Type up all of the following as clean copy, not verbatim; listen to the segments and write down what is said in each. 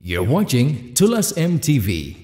You're watching Tulas MTV.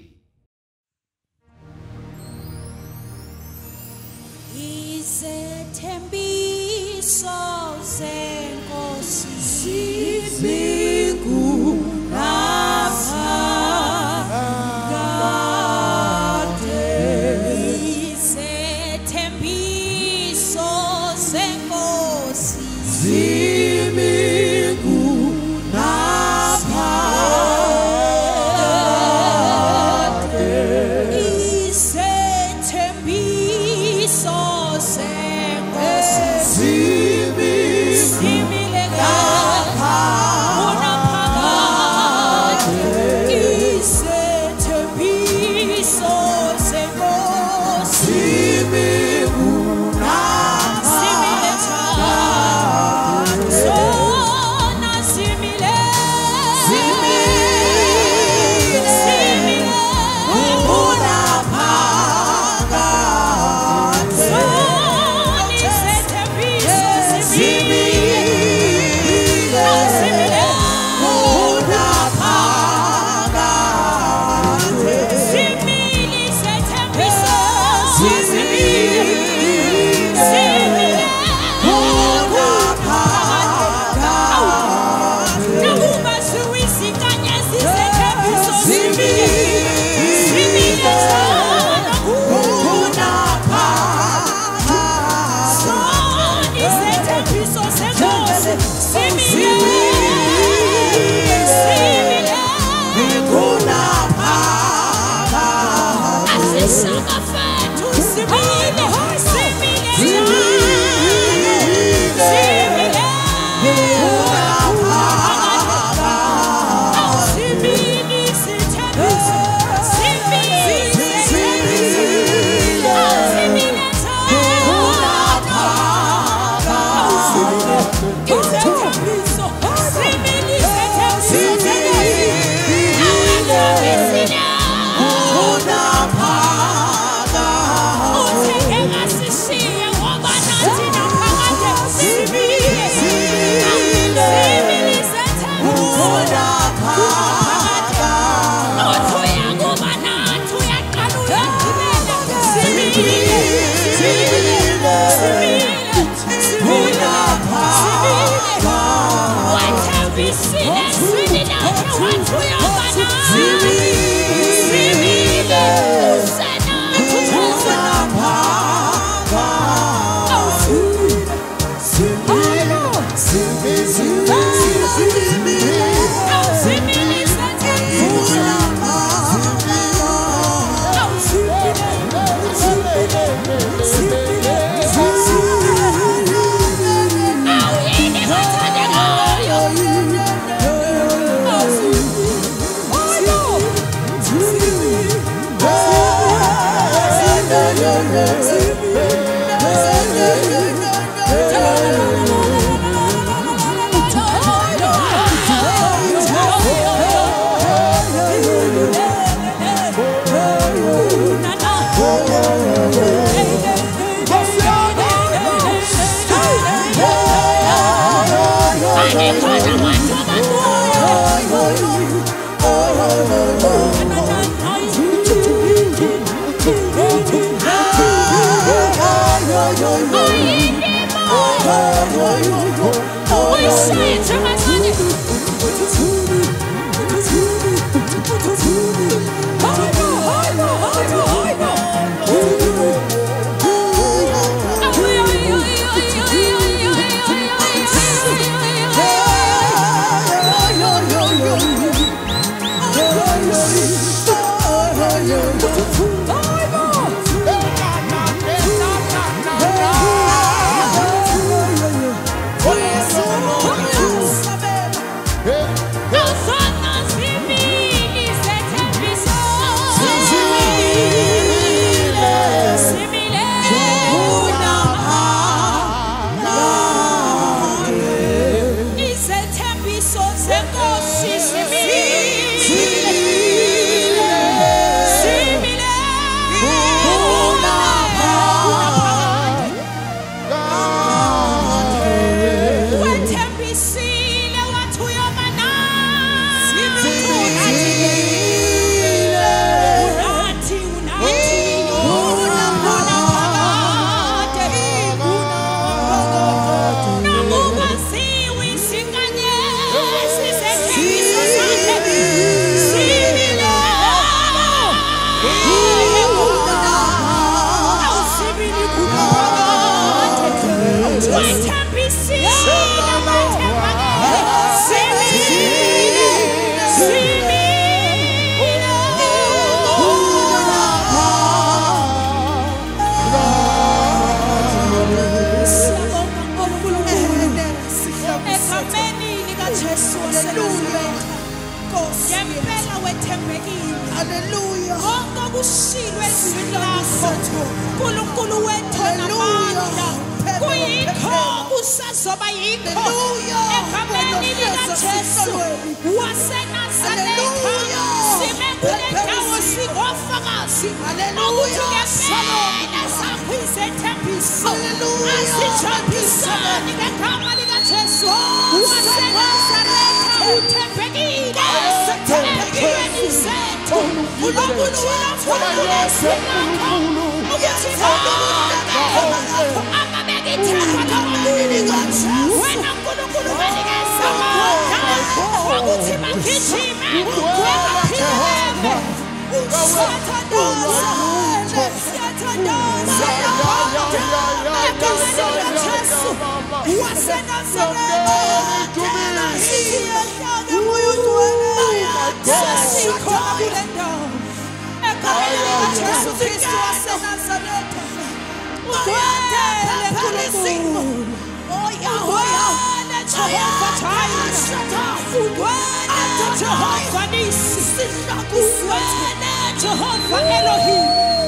ngempela wethembekile. Hallelujah. Konke okushilwe ezwini lakho uNkulunkulu wethu namandla kuyikho kusazoba yikho egameni likaJesu waseNazaretha sime kule ndawo singofakazi ukuthi ngempela zakho izethembiso asijabulani ngegama likaJesu waseNazaretha uthembekile empilweni zethu ukuthi wena Nkulunkulu wanikeza amandla ukuthi bagijime baphilele Jehovah Nisi, Jehovah Elohim,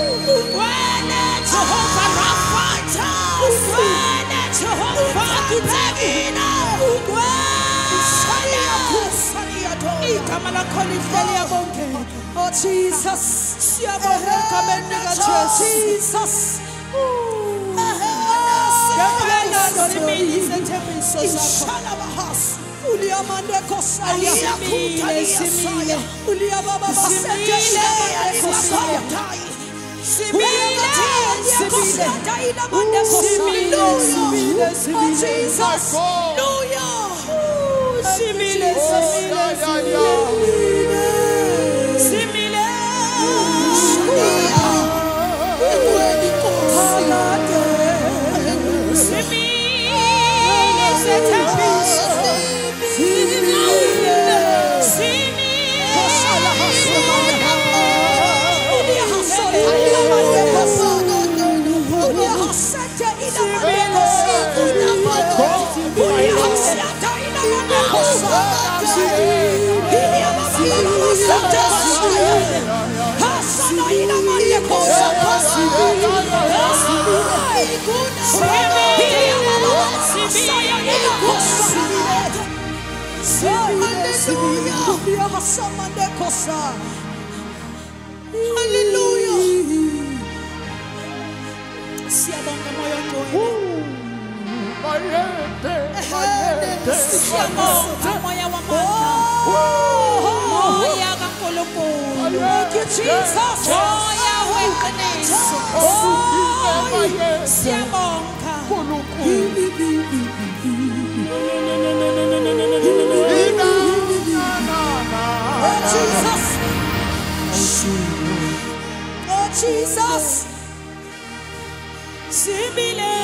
Jehovah Rapha, Jehovah Kutevina, igama lakho livele yabonke. Oh Jesus, siyabonga egameni likaJesu. Jesus. Uliyamande kosaya simile uliyababa simile kosaya simile Jesus simile Hallelujah. Siyabonga moyo ngcwele. Siyabonga moya wamandla. Moya kaNkulunkulu. Thank you Jesus. Moya weqiniso. Siyabonga. Jesus. Oh Jesus. Simile.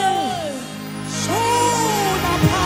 Shona pa.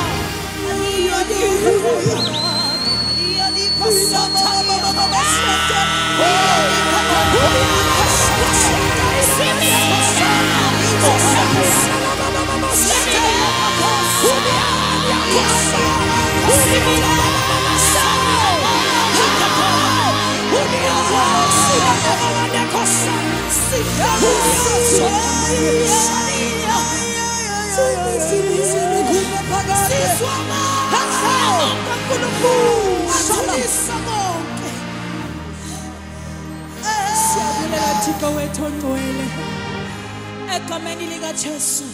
Thixo wethu ongcwele egameni likaJesu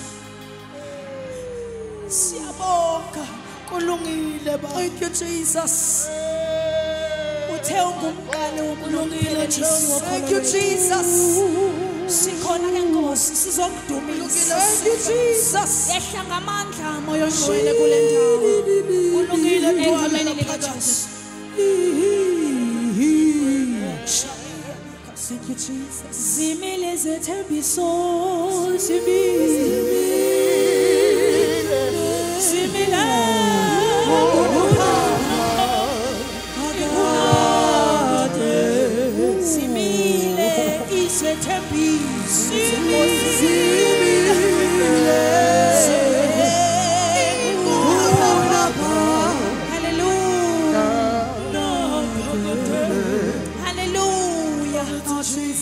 siyabonga kulungile baba. Thank you Jesus. Uthe ungumqali wokulungile Jesu. Thank you Jesus. Sikhona ke Nkosi sizokudumisa. Thank you Jesus. Yehla ngamandla moyo ongcwele kule ndawo. Kulungile egameni likaJesu. Thank you, Jesus. Zimile zethembiso, zimile, zimile, zimile izethembiso, Hallelujah.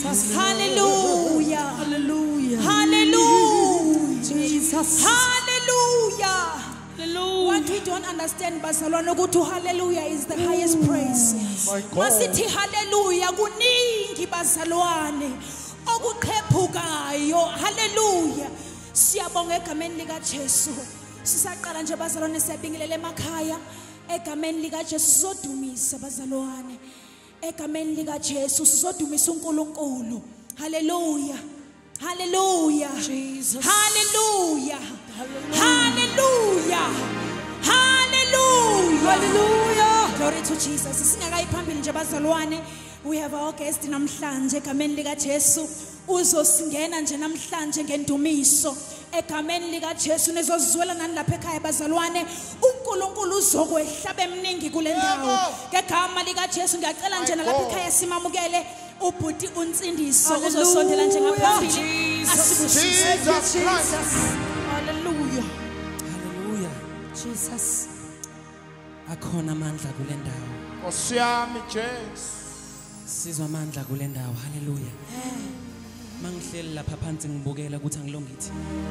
Jesus. Hallelujah. Hallelujah. Hallelujah. Jesus. Hallelujah. Hallelujah. What we don't understand, bazalwane, ukuthi hallelujah is the highest praise. My God. Masithi hallelujah kuningi bazalwane okuqhephukayo. Hallelujah. Siyabonga egameni lika Jesu. Sisaqala nje bazalwane siyabingelela emakhaya egameni lika Jesu sizodumisa bazalwane. Egameni lika Jesu sizodumisa uNkulunkulu. Hallelujah. Hallelujah. Jesus. Hallelujah. Hallelujah. Hallelujah. Hallelujah. Glory to Jesus. Singakayi phambili nje bazalwane, we have our guest namhlanje egameni lika Jesu. Uzosingena nje namhlanje ngendumiso egameni lika Jesu nezozizwela nani lapha ekhaya bazalwane. uNkulunkulu uzokwehlaba emningi kule ndawo ngegama lika Jesu. Ngiyacela nje nalapha ekhaya simamukele ubhuti uNsindiso uzosondela nje ngaphambili asibusise. Jesus Christ. Hallelujah. Hallelujah. Jesus. Akhona amandla kule ndawo. Osiyami Jesu. Sizwa amandla kule ndawo. Hallelujah. Mangihleli lapha phansi ngibukela ukuthi angilongithi.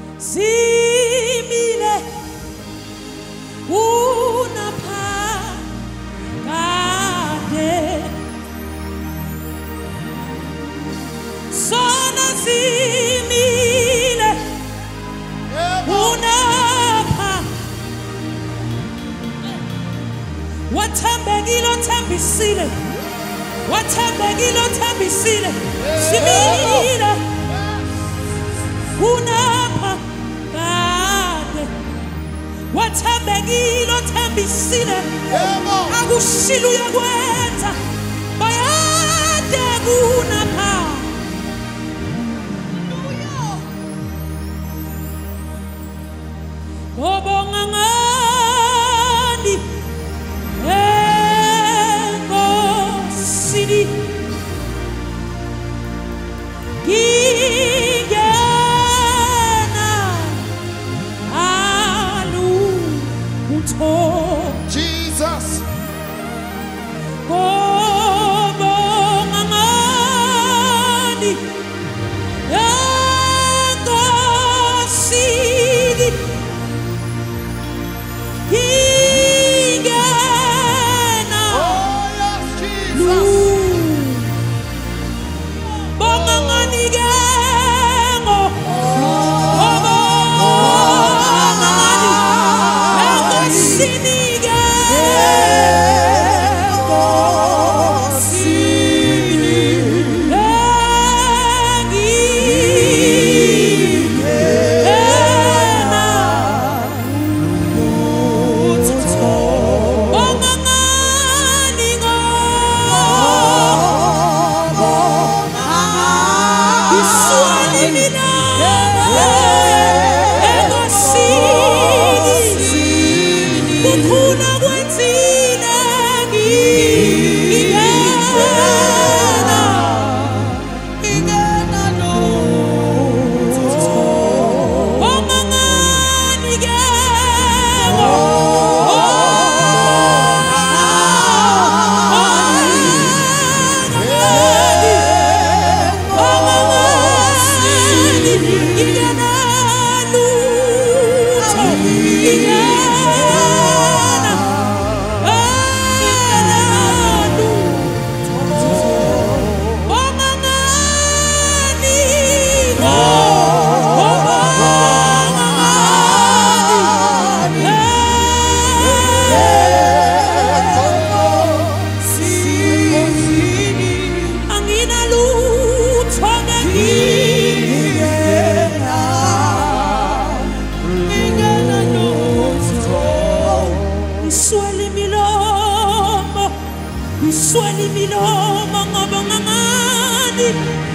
Simile unapha kade sona simile unapha wathembekile othembisile wathembekile othembisile simile unapha kade wathembekile othembisile akushilo uyakwenza bayade kunapha. Ngobonga ngani enkosini ngingena alutho. Jesus. Ngobonga ngani enkosini ngingena Oh yes, Jesus. bonga ngani ke ngo enkosini ke Iswali milomo ngobonga ngani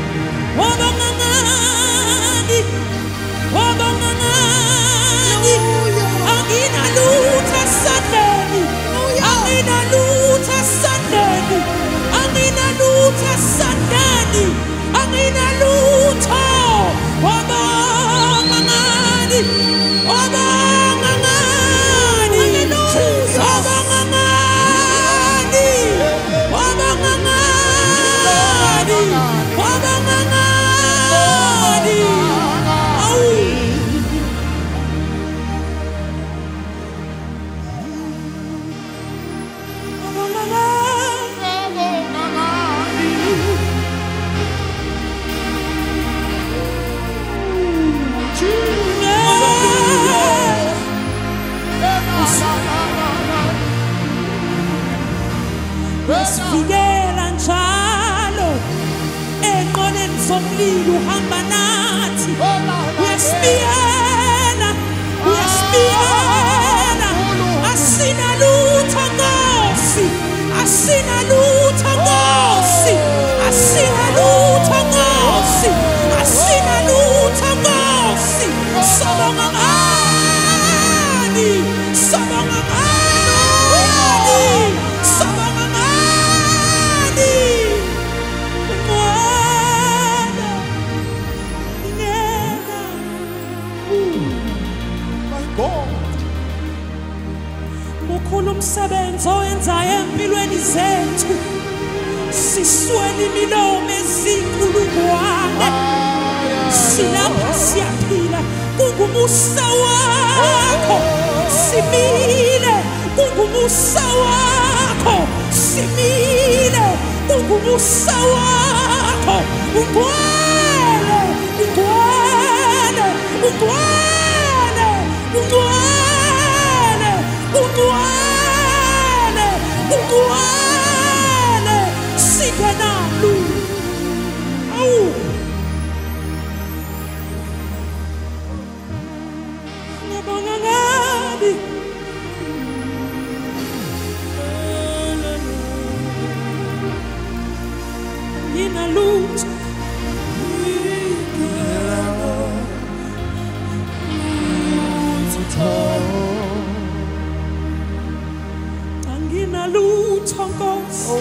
angina lutho sandeni angina lutho sandeni angina lutho sandeni angina lutho wabonga ngani wabonga ngani wabonga ngani wabonga ngani wabonga somlilo uhamba nathi uyasibiyela asina lutho Nkosi asina lutho Nkosi asina lutho Nkosi asina lutho Nkosi sobonga ngani sobonga ngani sobonga ngani My God. Ukhulu umsebenzi owenzayo empilweni zethu siswele imilomo ezinkulungwane silapha siyaphila kungumusa wakho simile kungumusa wakho simile kungumusa wakho ungcwele ungcwele ungcwele ungcwele ungcwele ungcwele sigenalu awu ngibonga ngani nginalutho anginalutho Nkosi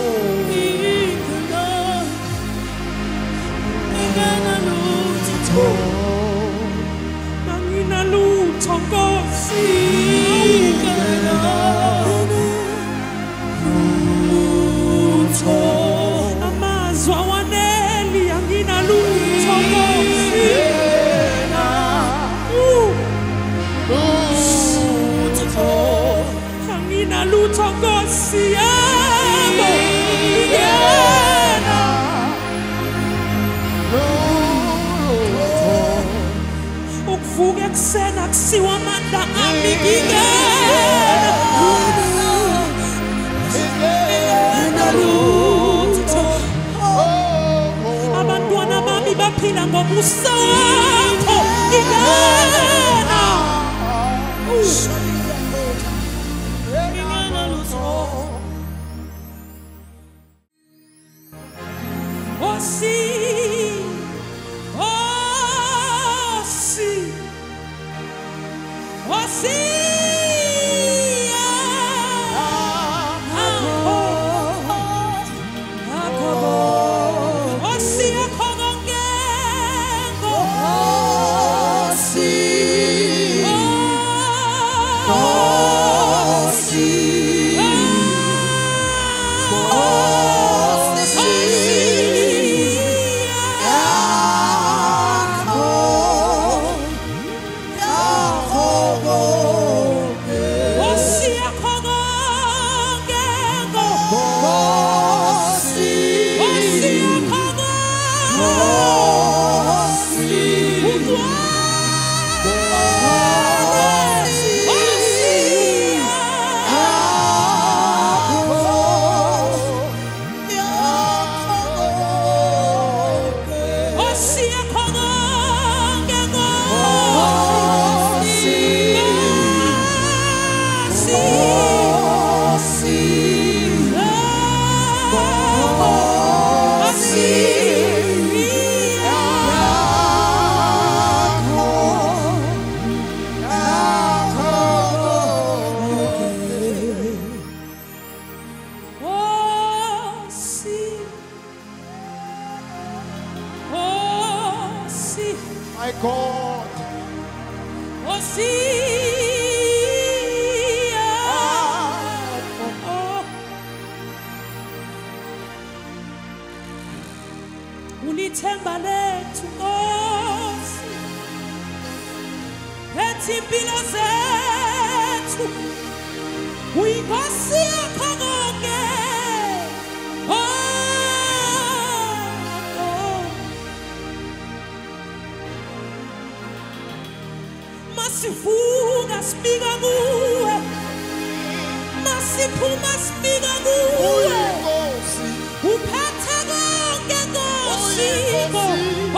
anginalutho Nkosi amazwi awaneli anginalutho Nkosi anginalutho Nkosi yami yena ukuvuka ekuseni akusiwa amandla ami ngingena abantwana bami baphila ngomusa wakho ngingena My God. Unithemba lethu Nkosi ethi impilo zethu uyinkosi yakho konke masivuka sibika kuwe masiphuma sibika kuwe uphethe konke Nkosi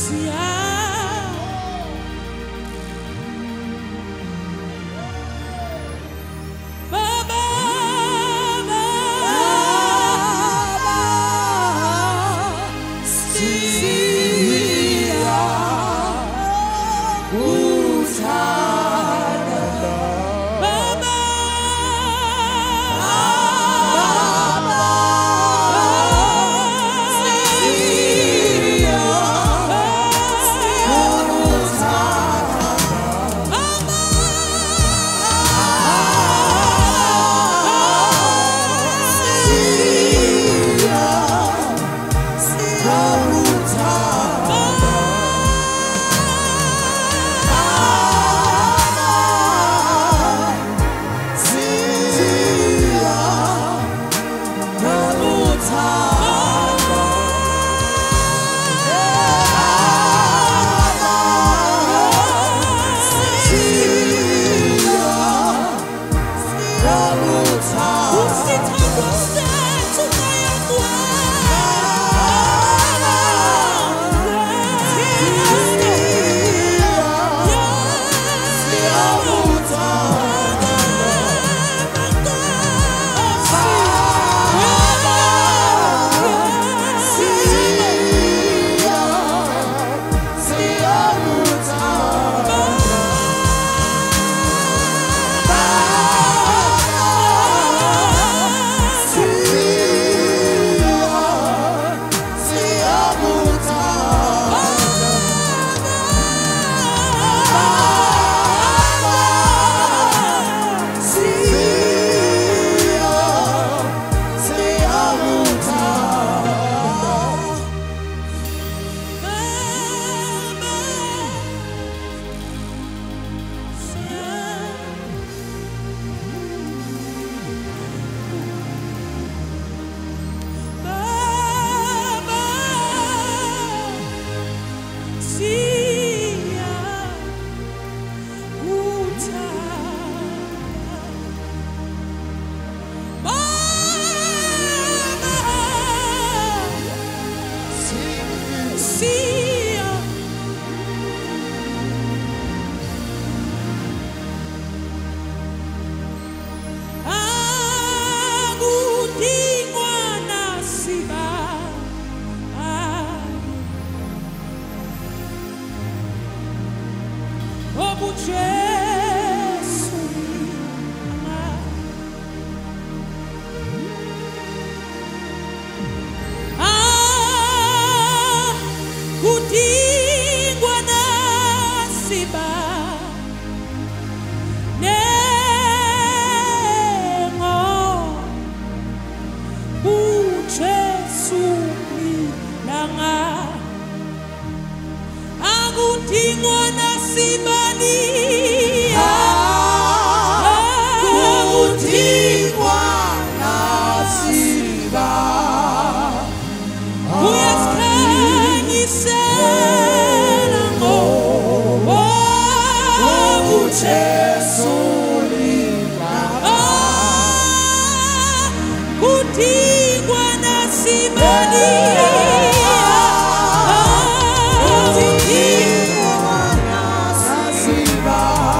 Siba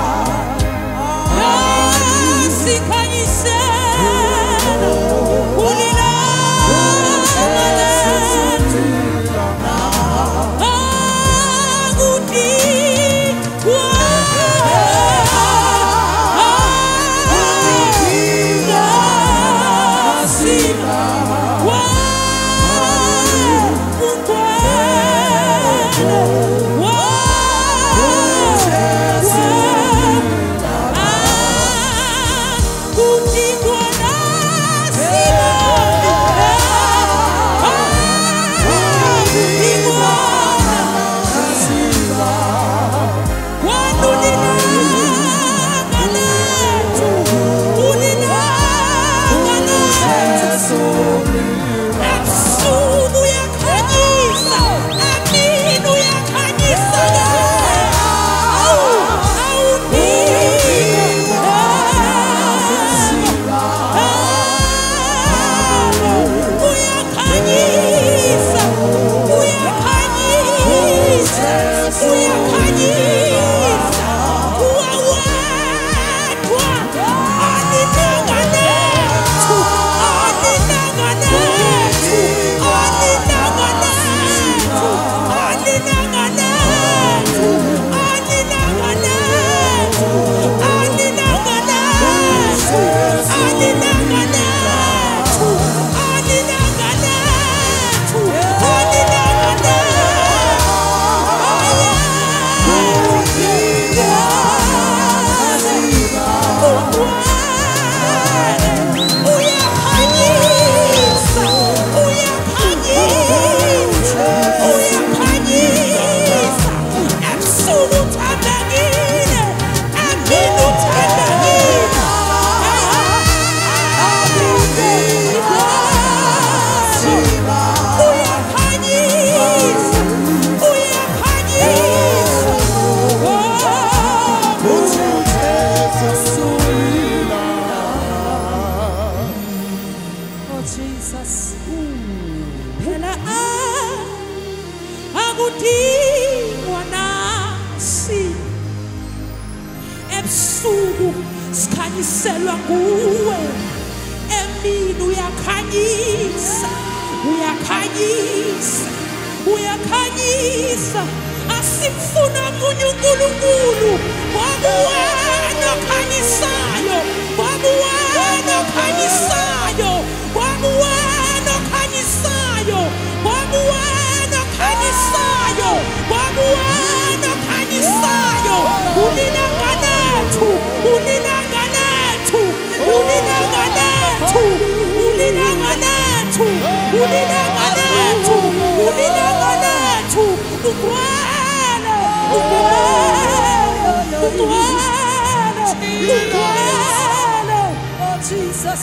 sikholwa kuwe emini uyakhanyisa uyakhanyisa uyakhanyisa asimfuna munye uNkulunkulu wabuwena okhanyisayo wabuwena okhanyisayo wabuwena okhanyisayo wabuwena okhanyisayo wabuwena okhanyisayo ulilanga lethu ulilanga lethu ulilanga lethu ulilanga lethu ulilanga lethu ulilanga lethu ugcwele ugcwele ugcwele ugcwele oh Jesus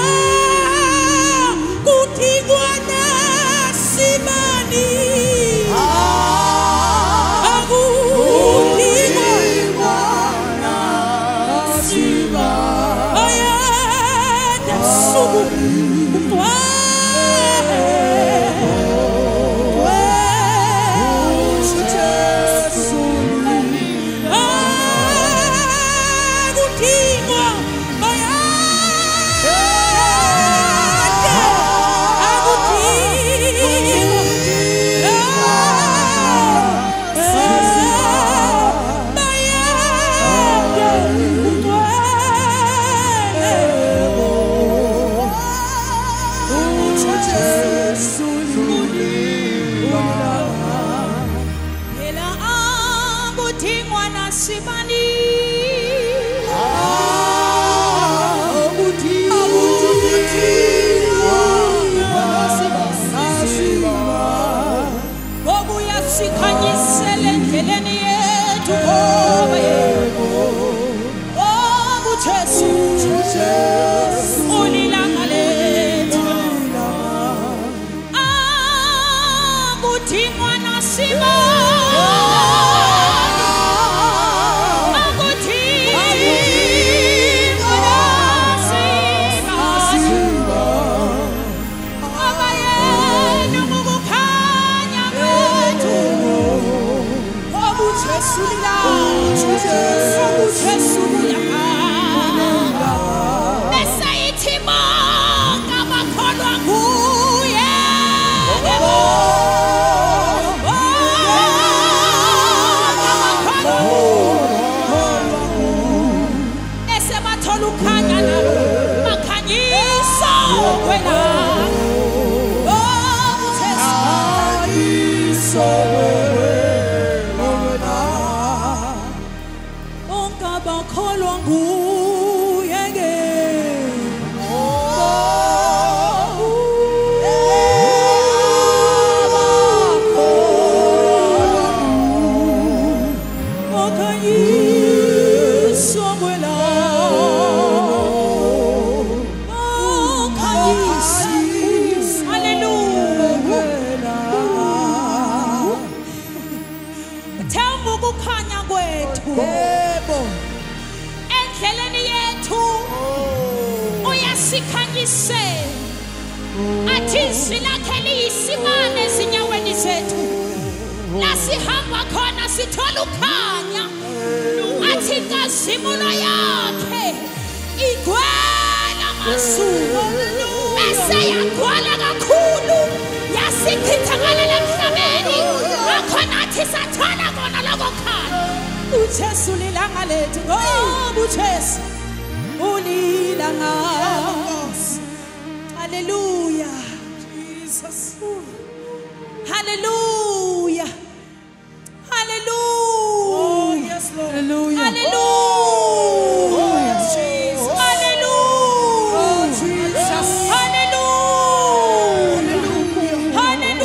kuthikwa nasimani Hallelujah. Jesus. Hallelujah. Hallelujah. Oh, yes, Lord. Hallelujah. Hallelujah. Oh, yes, Jesus. Hallelujah. Oh, Jesus. Hallelujah.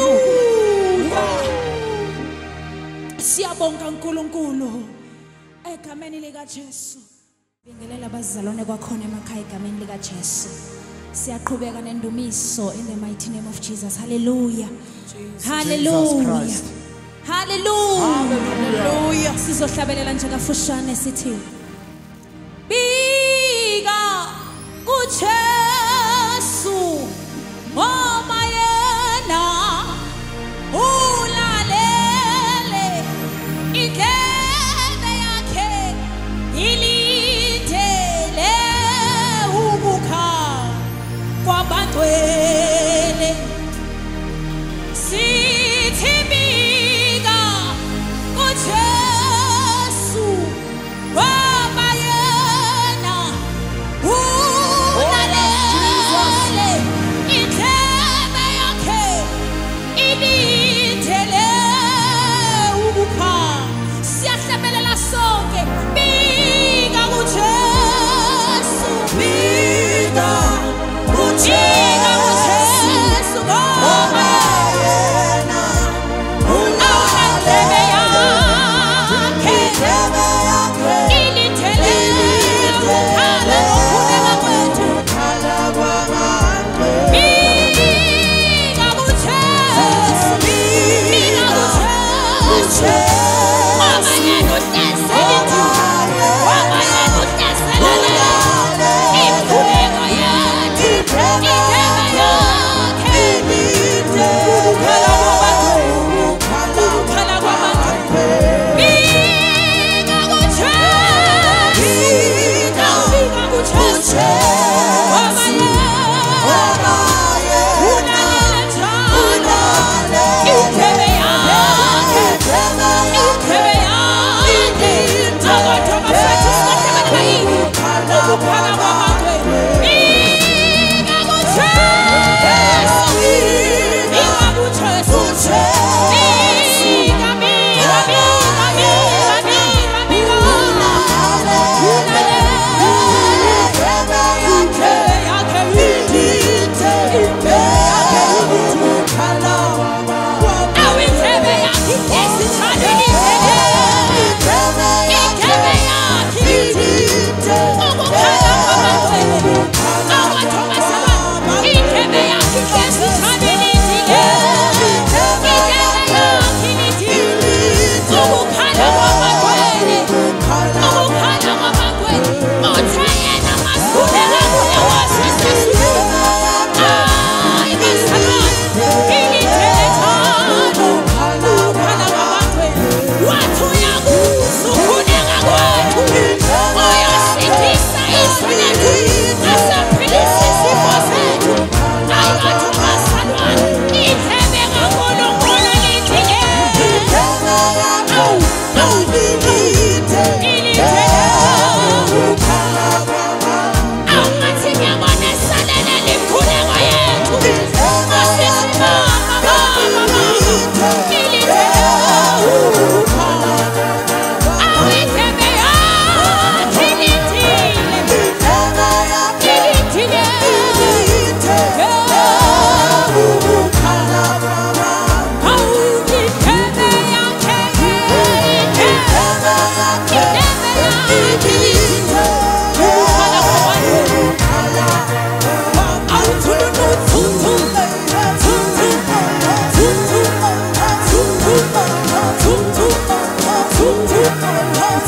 Hallelujah. Siyabonga uNkulunkulu egameni lika Jesu. Bingelela abazalwane kwakhona emakhaya egameni lika Jesu. Siyaqhubeka nendumiso in the mighty name of Jesus. Hallelujah. Hallelujah. Hallelujah. Hallelujah. Sizohlabelela nje kafushane sithi Bika kuJesu ngoba yena ulalele indlebe yakhe ilindele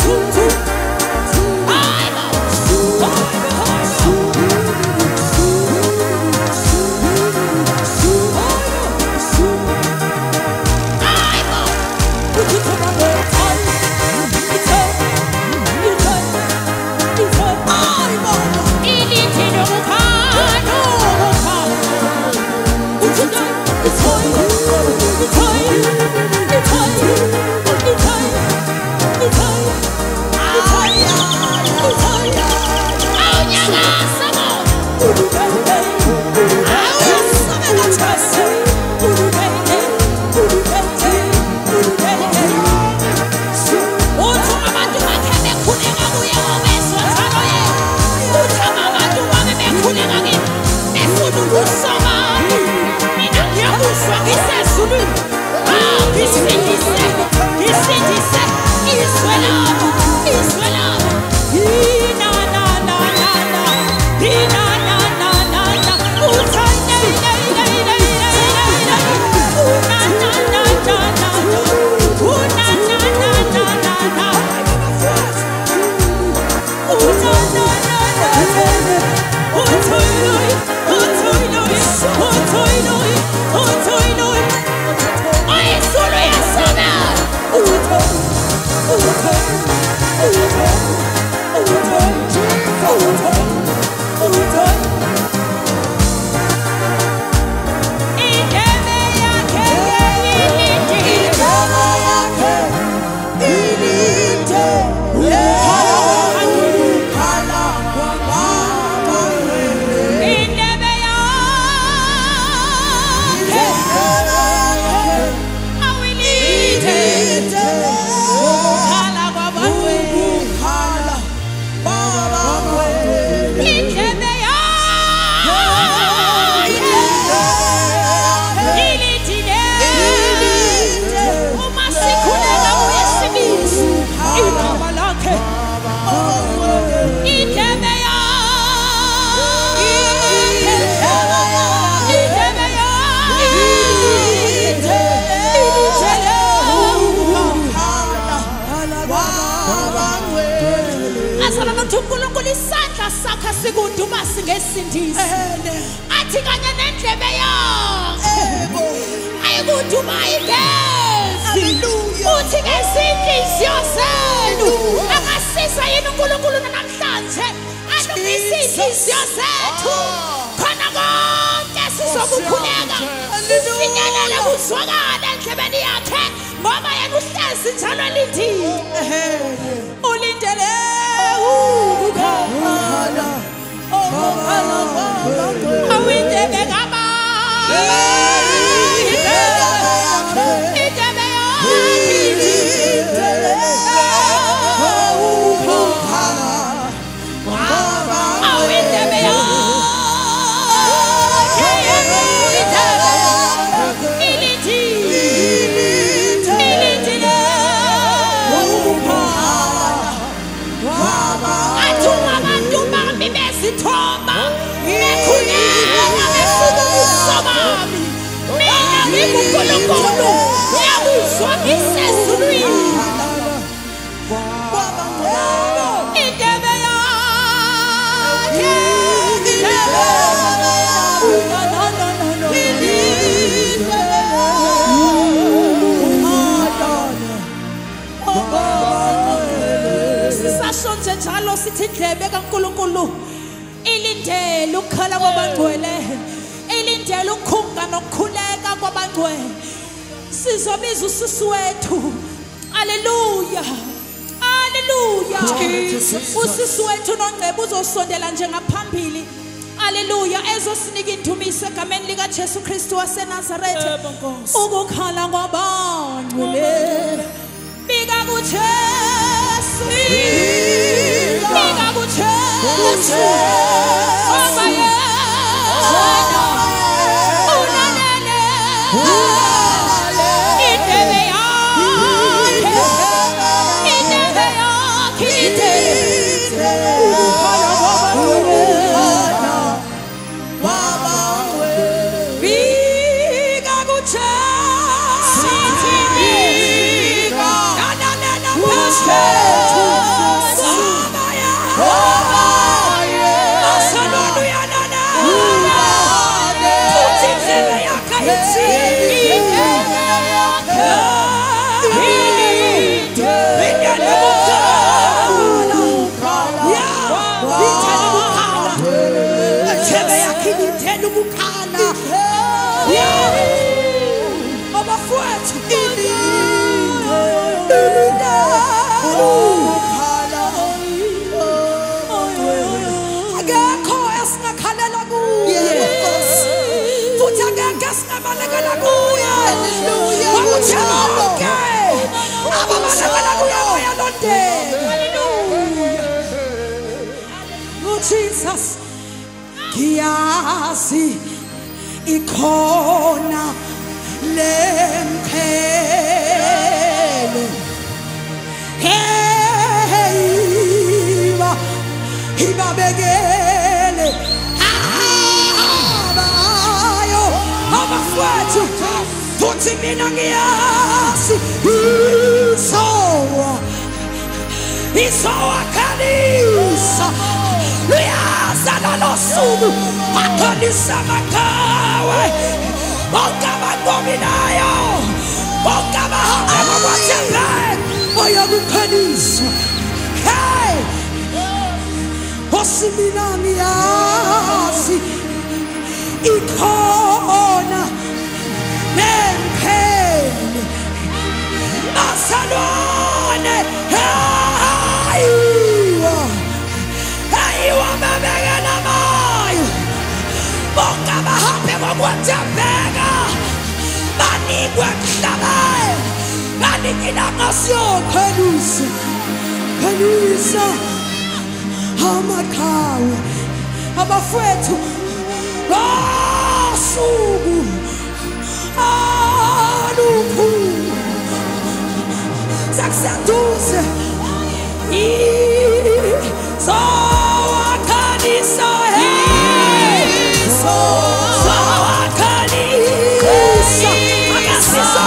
Hey! Oh Jesus, kiasi ikona lemphele. Hey, iba begele. Abayo, abafowethu, futhi mina ngiyasi. Isowakanisa luyazala losuku akhanisa makawe bonke abangominayo bonke abahamba ngokwathembe bayakukhanisa. Hey, osimina ngiyazi ikhona nemphele asalwane. Ayiwa mabegela mayo bonke bahambe ngokwathembeka banikwe mhlaba banikina ngasiyokhanisa khanisa amakhawe abafowethu basuku alukhulu sakuseduze Sawakanisa, hey, Sawakanisa, Agasisa,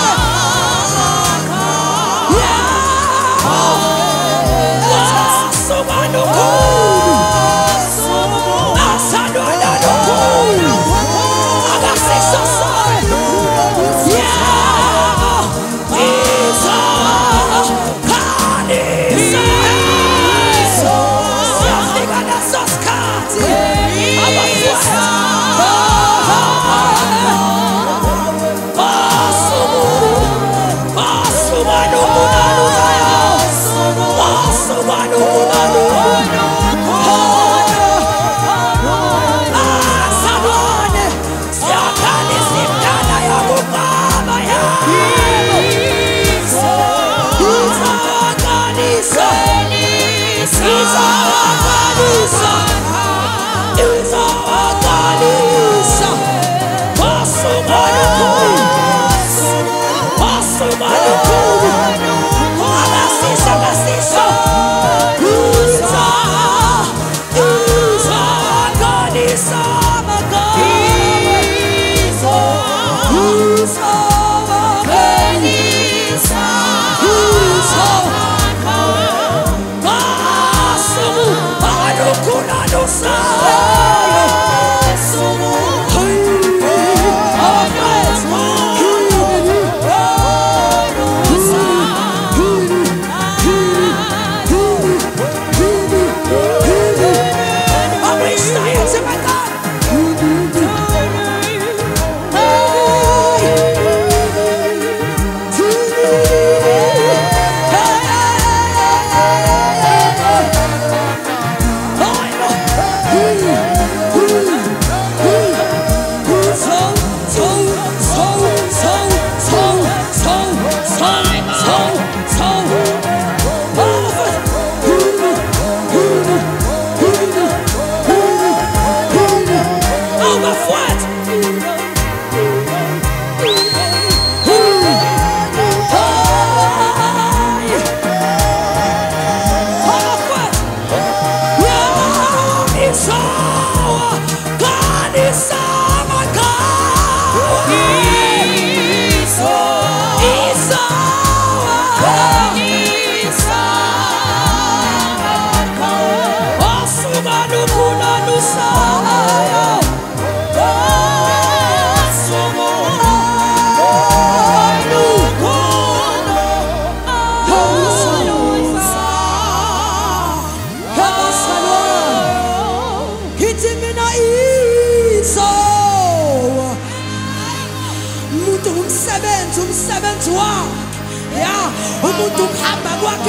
umuntu uhamba kwakhe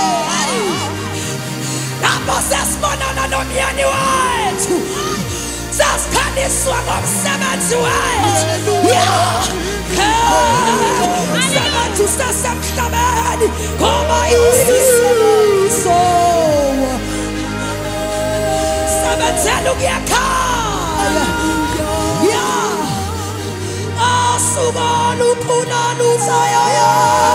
emhlabeni lapho sesibonana nomyeni wethu Sasikhaniswa ngomsebenzi wakhe. Sabantu sasemhlabeni ngoba iso sabenzela ukuyakhaya. Asubala ukhulana uzayo.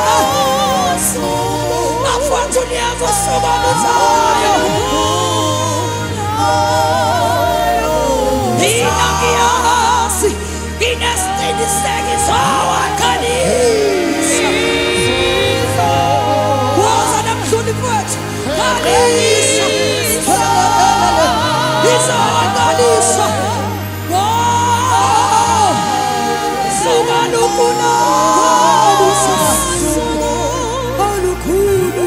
Afuthi unyeva usubala uzayo. Inakiyasi inesiqiniseko wakhanisa. Woza namhluni mfowethu khanisa. Izakhanisa. Subala ukhulana olukhulu.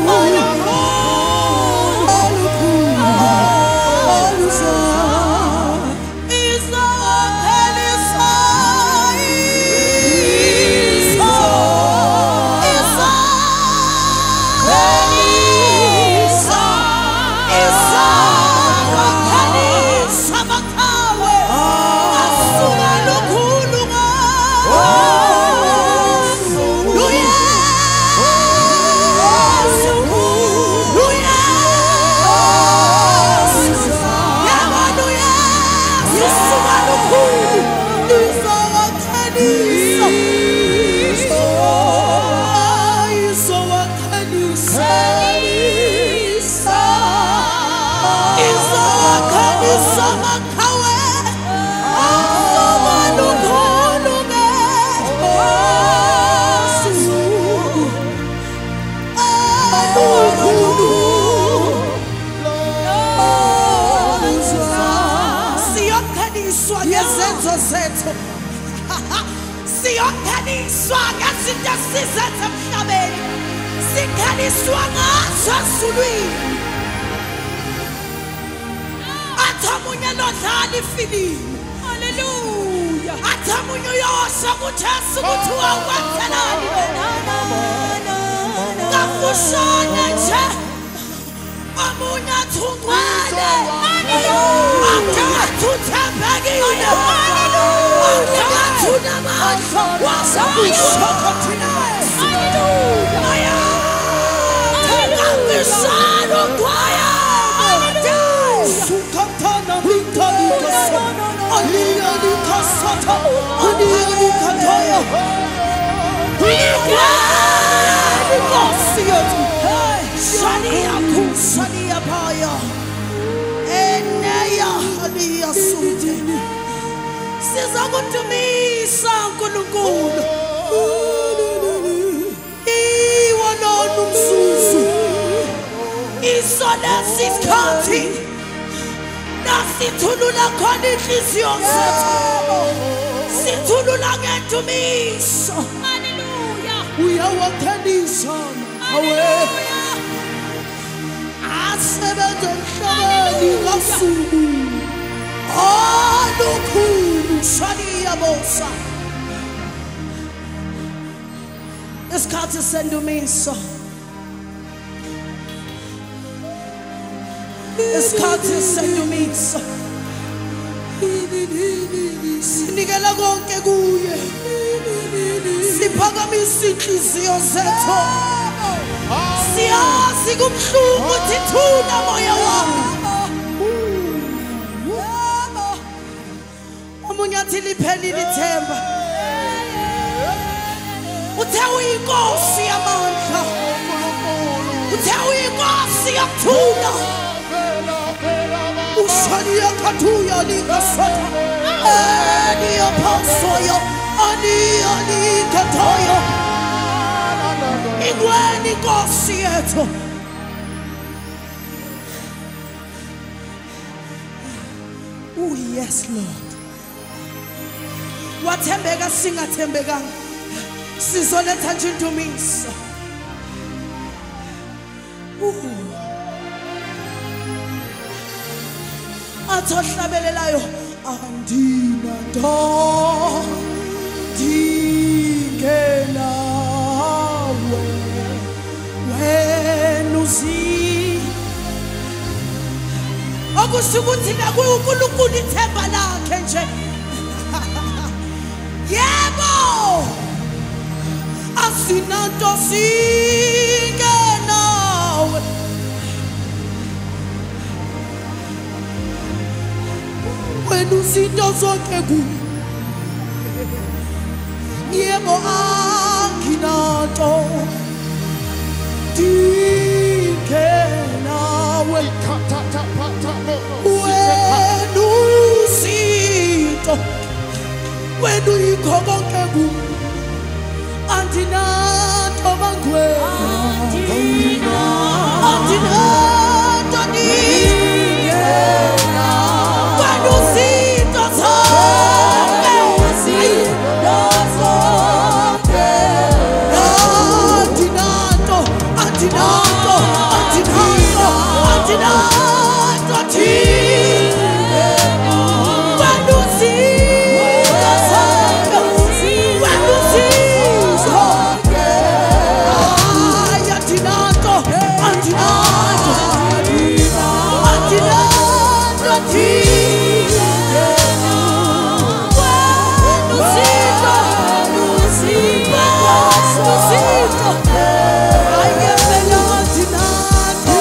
Siyokhaniswa ngezinto sizenza emhlabeni. Sikhaniswa ngaso ezulwini. Athamunye lodlala ifilimu. Haleluya. Athamunye uyosho ukuthi Jesu ukuthi wawathelani wena. Kafushane nje. Amunye athungwane. Haleluya. Akathembekile. Haleluya. Tunamandla wasabushokothina. Haleluya. Ngakwisana kwaya. Sukathana mithalikasa. Aliya likasata. Aliya likataya. Nikasiyatu. Shania kusania paya. Eneya aliya sutini. Sizakudumisa uNkulunkulu. Iwona umzuzu. Isona isikhathi. Nasithulula khona inhliziyo zethu. Sithulula ngendumiso. Haleluya. Uyawakhanisa awe. Asebenza emhlabeni ngasuku. Olukhulu shaniya bosa. Isikhathi sendumiso. Isikhathi sendumiso. Sinikela konke kuye. Siphakamisa inhliziyo zethu. Siyazi kubuhlungu ukuthi thula moya wami. Omunyathi liphelile ithemba. Uthe uyinkosi yamandla. Uthe uyinkosi yokuthula. Ushaniya kathuya likasata. Aniya phasoyo. Aniya likathoyo. Ingweni inkosi yethu. Oh yes Lord. Wathembeka singathembekanga. Sizoletha nje indumiso. Athohlabelelayo andina do dingelawe wena uzi okusho ukuthi nakuye uNkulunkulu ithemba lakhe nje. Yebo, asinanto singenawe. Wena uzinto zonke kuwe. Yebo, anginanto singenawe. Wena uzinto, wena uyikho konke kuwe. Antinanto mangwe, antinanto ningena. Wena uzinto zonke, antinanto, antinanto, antinanto, antinanto ningena. Wena uzinto zonke, wena uzinto. Ay, antinanto, antinanto, antinanto ningena. Wena uzinto, wena uzinto. Ay, ngempela antinanto,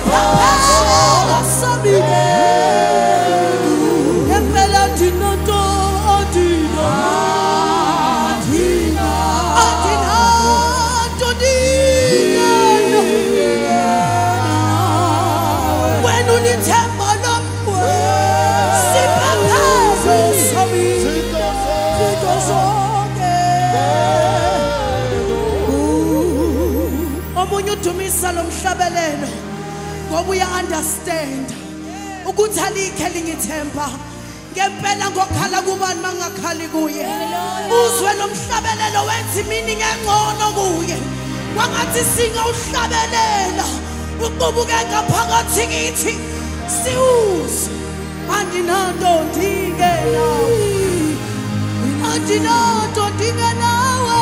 Sipapela sabine Empela dinoto odino Adina Todina When unitemba nomwe Sipapela sabine Omunye udumisa lomhlabelelo ngoba uya understand ukuthi alikhe lingithemba ngempela ngokhala kubani mangakhali kuye uzwe lomhlabelelo wenza imini ngengcono kuye wangathi singa uhlabelela uqubuke ngaphakathi kithi siuze andinanto ndingena andinanto ndingenawe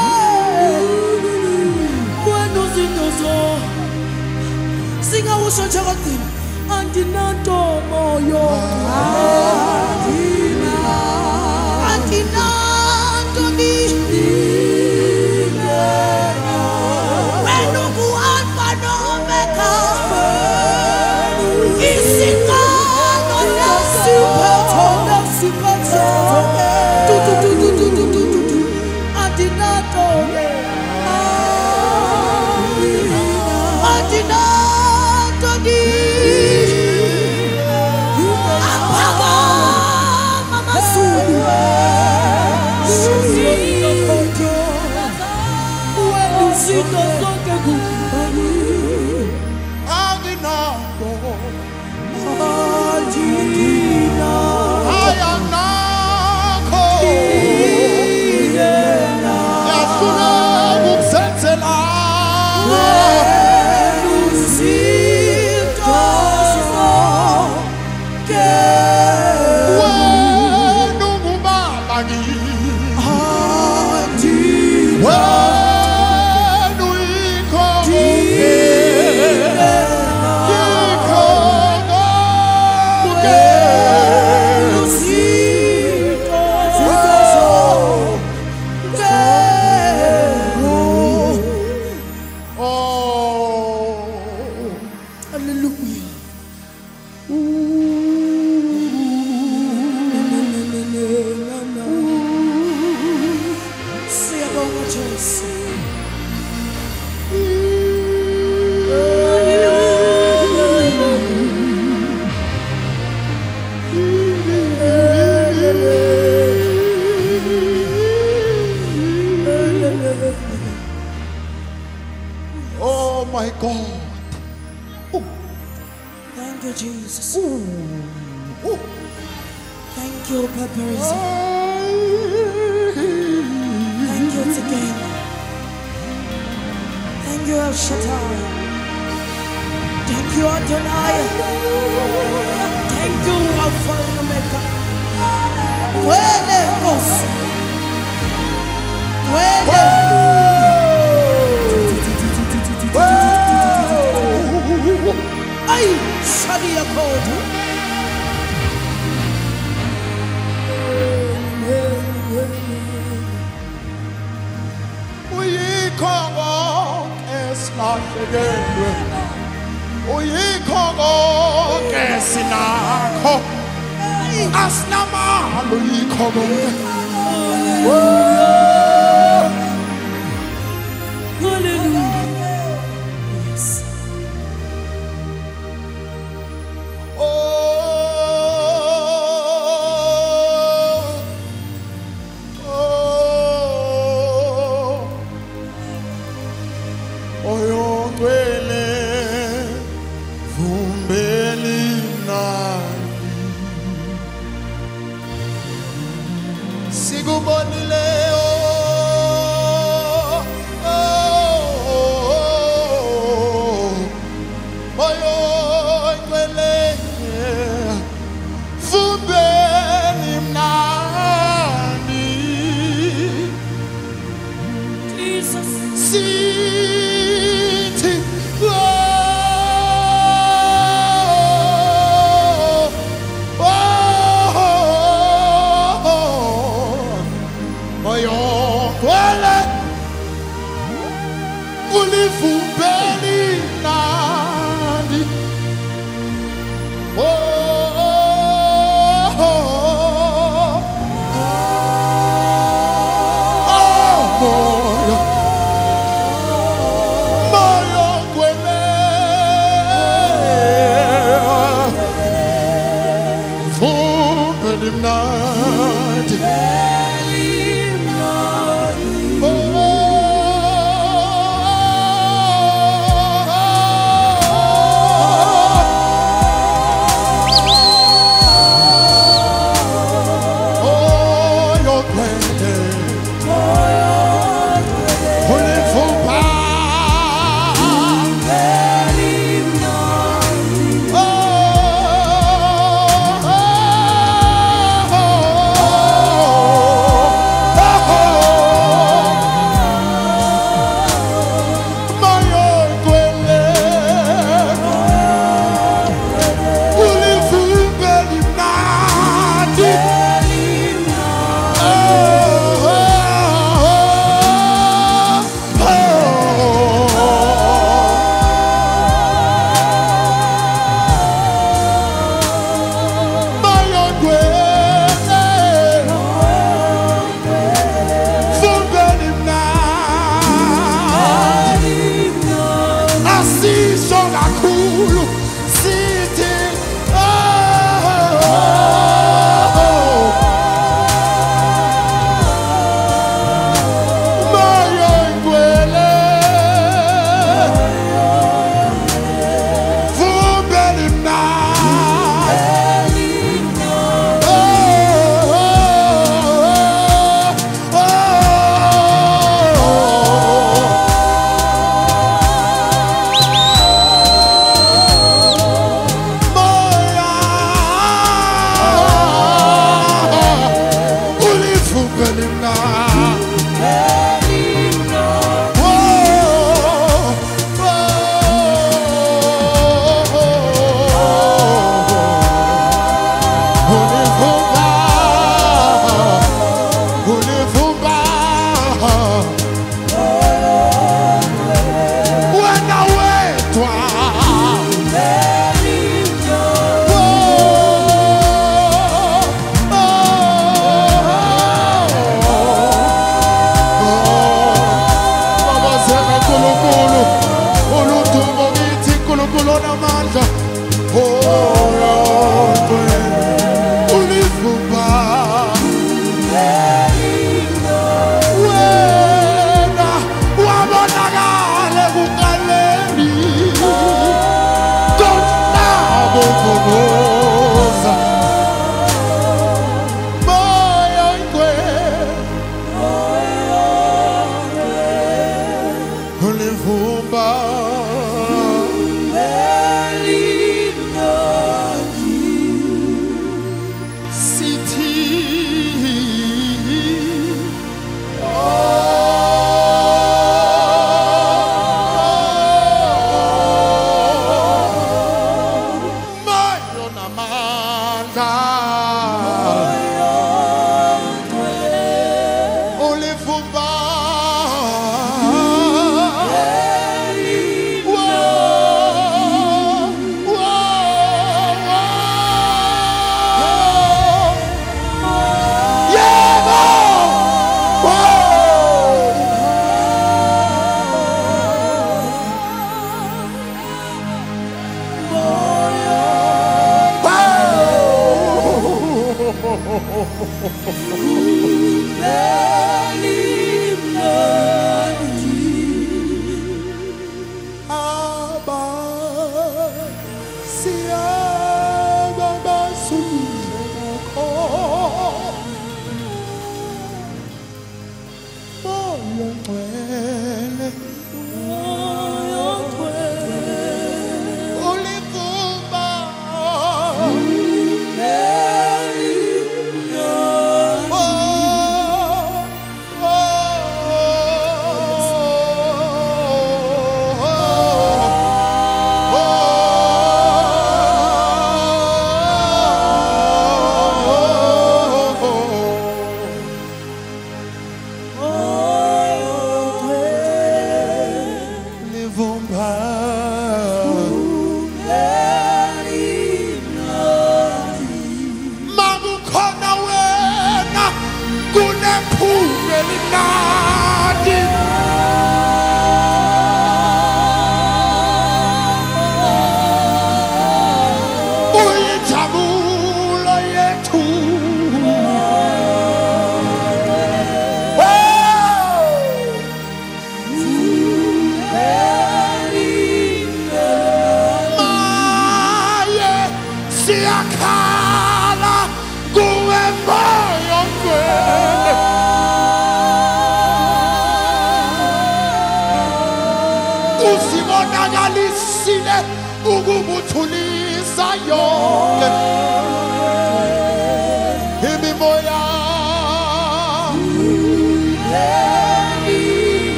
wena uzindozo singawusho nje kodini andinanto moyo andinanto ndingena wena uku-alpha no-omega isingalo nasiphetho andinanto andinanto aphakama amazulu wena izinto zonke kubani Andinanto Oh my God. Thank you, Jesus. Thank you, Paparazzi. Thank you again. Thank you, El Shaddai. Thank you, Adonai. Thank you, Alpha and Omega. Wele Gos. Wele. Ay, Shadia Koda. Uyikhongo esilahlekele, uyikhongo esinakho, asinamalo uyikhongo. Hallelujah. Yes.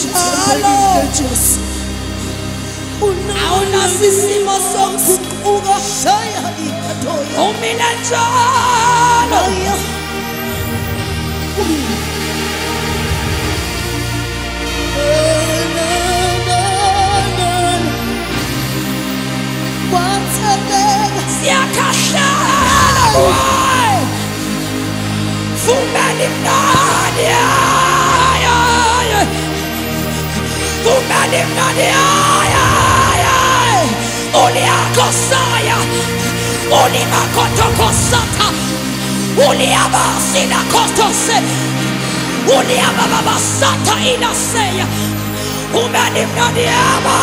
njalo awunasisimo sokuguquka umile njalo siyakhahlala kuwe vumela imnandi vumela imnandi uliakosaya ulimakotokosata uliabasinakotose uliabababasata inaseya vumela imnandi yabo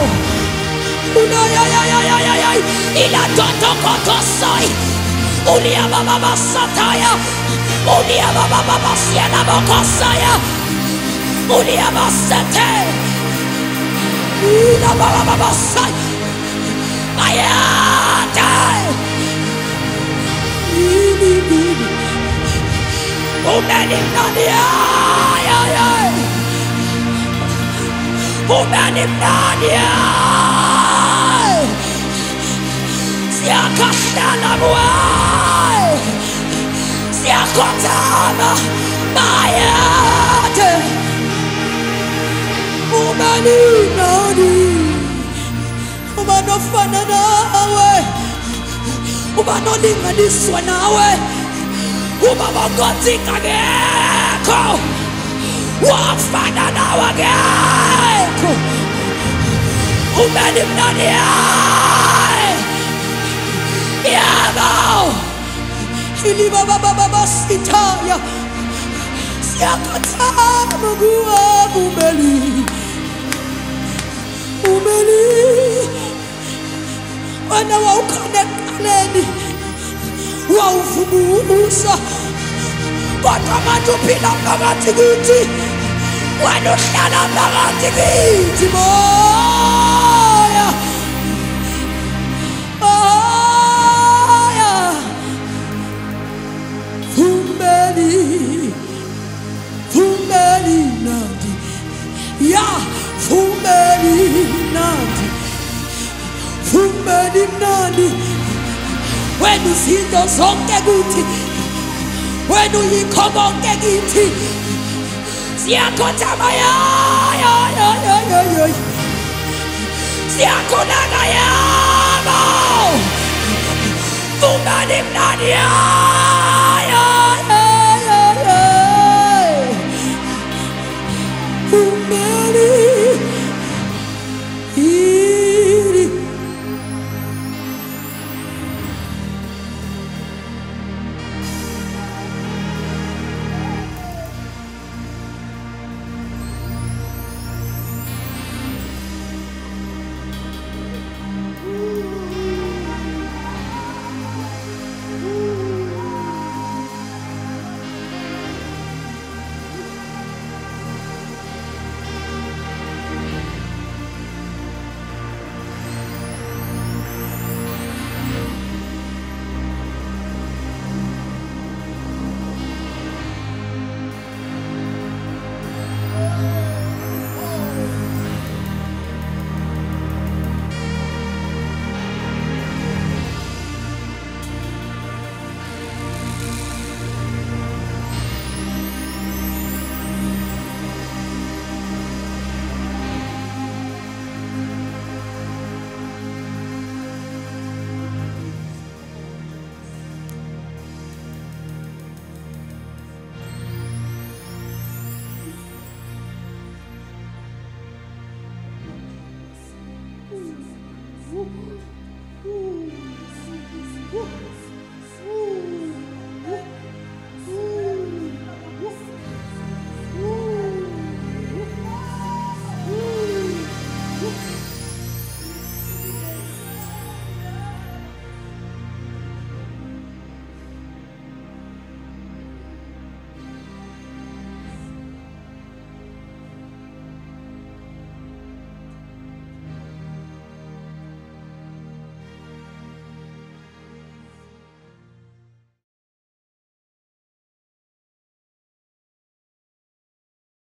ilatotokotosoi uliabababasataya uliabababasianabokosaya uliabasete ilabababasai ayate umenimnadia umenimnadia siyakhahlala kuwe siyakhothama bayate umenimnadi ubanofana nawe ubanolinganiswa nawe ubabakothika ngekho wafana nawe ngekho umenimnadi yabo ilibabababasithaya siyakhathama kuwe umeli wena wawukhona ekuqaleni wawuvubusa kodwa manje uphila phakathi kithi wena uhlala phakathi kithi moya vumeli nandi ya vumeli nandi wena izinto zonke kuthi wena uyikho konke kithi siyakhothama siyakhuleka yabo vumeli nandi